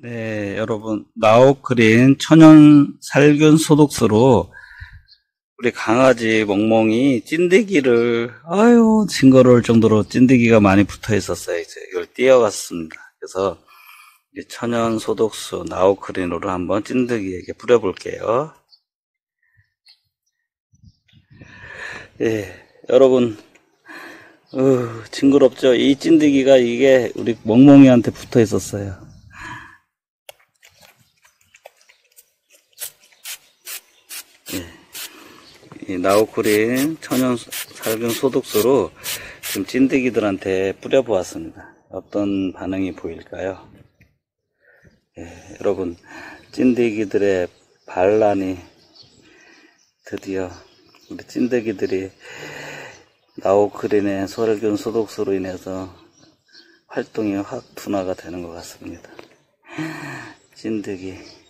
네, 여러분, 나우크린 천연 살균 소독수로 우리 강아지 멍멍이 찐득이를, 징그러울 정도로 찐득이가 많이 붙어 있었어요. 이제 이걸 띄어갔습니다. 그래서 이 천연 소독수 나우크린으로 한번 찐득이에게 뿌려볼게요. 예, 여러분, 징그럽죠? 이 찐득이가 이게 우리 멍멍이한테 붙어 있었어요. 이 나우크린 천연 살균 소독수로 지금 찐득이들한테 뿌려보았습니다. 어떤 반응이 보일까요? 여러분, 찐득이들의 반란이 드디어 우리 찐득이들이 나우크린의 살균 소독수로 인해서 활동이 확 둔화가 되는 것 같습니다. 찐득이